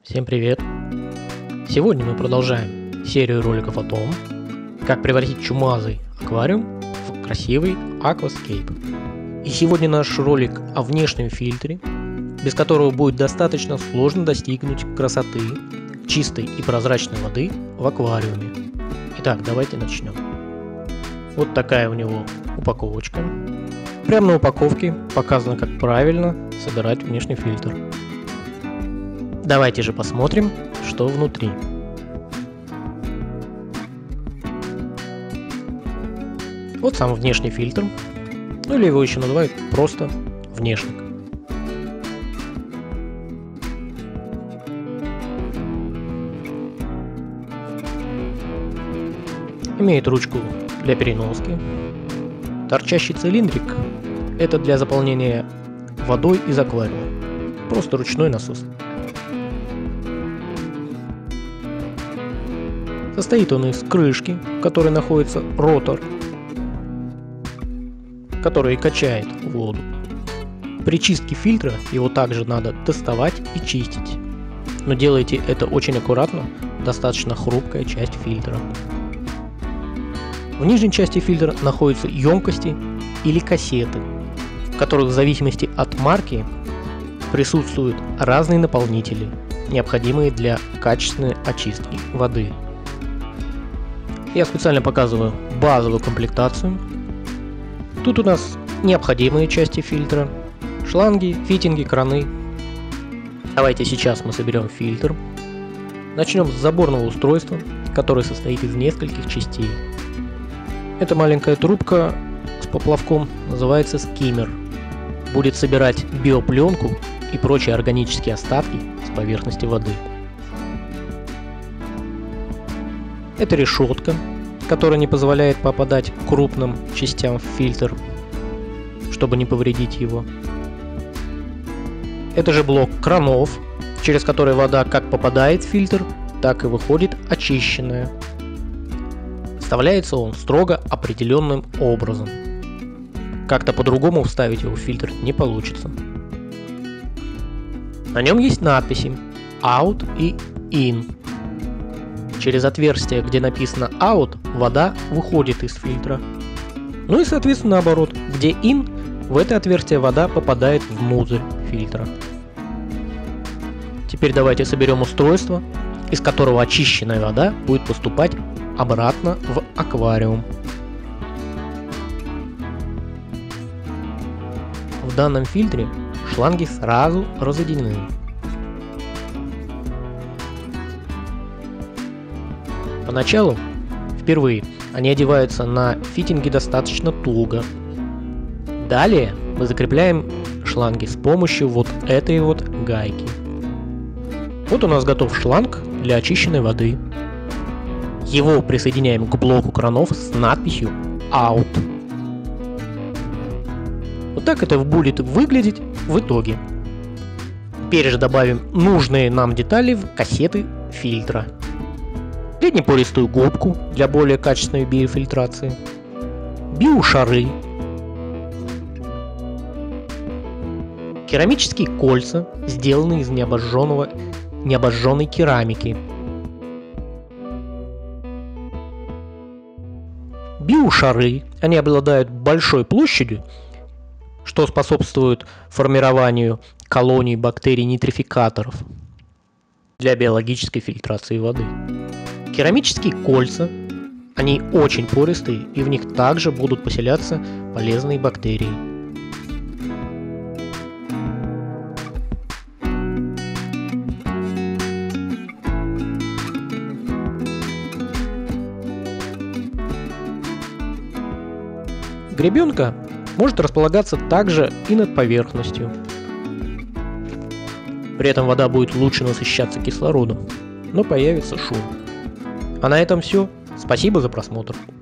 Всем привет! Сегодня мы продолжаем серию роликов о том, как превратить чумазый аквариум в красивый акваскейп. И сегодня наш ролик о внешнем фильтре, без которого будет достаточно сложно достигнуть красоты чистой и прозрачной воды в аквариуме. Итак, давайте начнем. Вот такая у него упаковочка. Прямо на упаковке показано, как правильно собирать внешний фильтр. Давайте же посмотрим, что внутри. Вот сам внешний фильтр, ну или его еще называют просто внешник. Имеет ручку для переноски. Торчащий цилиндрик — это для заполнения водой из аквариума. Просто ручной насос. Состоит он из крышки, в которой находится ротор, который качает воду. При чистке фильтра его также надо доставать и чистить. Но делайте это очень аккуратно, достаточно хрупкая часть фильтра. В нижней части фильтра находятся емкости или кассеты, в которых в зависимости от марки присутствуют разные наполнители, необходимые для качественной очистки воды. Я специально показываю базовую комплектацию. Тут у нас необходимые части фильтра, шланги, фитинги, краны. Давайте сейчас мы соберем фильтр. Начнем с заборного устройства, которое состоит из нескольких частей. Эта маленькая трубка с поплавком называется скиммер. Будет собирать биопленку и прочие органические остатки с поверхности воды. Это решетка, которая не позволяет попадать крупным частям в фильтр, чтобы не повредить его. Это же блок кранов, через который вода как попадает в фильтр, так и выходит очищенная. Вставляется он строго определенным образом. Как-то по-другому вставить его в фильтр не получится. На нем есть надписи Out и In. Через отверстие, где написано Out, вода выходит из фильтра. Ну и соответственно наоборот, где In, в это отверстие вода попадает внутрь фильтра. Теперь давайте соберем устройство, из которого очищенная вода будет поступать обратно в аквариум. В данном фильтре шланги сразу разъединены. Поначалу, впервые, они одеваются на фитинги достаточно туго. Далее мы закрепляем шланги с помощью вот этой вот гайки. Вот у нас готов шланг для очищенной воды. Его присоединяем к блоку кранов с надписью Out. Вот так это будет выглядеть в итоге. Теперь же добавим нужные нам детали в кассеты фильтра. Среднепористую губку для более качественной биофильтрации, биошары, керамические кольца, сделанные из необожженной керамики, биошары, они обладают большой площадью, что способствует формированию колоний бактерий-нитрификаторов для биологической фильтрации воды. Керамические кольца, они очень пористые, и в них также будут поселяться полезные бактерии. Гребенка может располагаться также и над поверхностью. При этом вода будет лучше насыщаться кислородом, но появится шум. А на этом все. Спасибо за просмотр.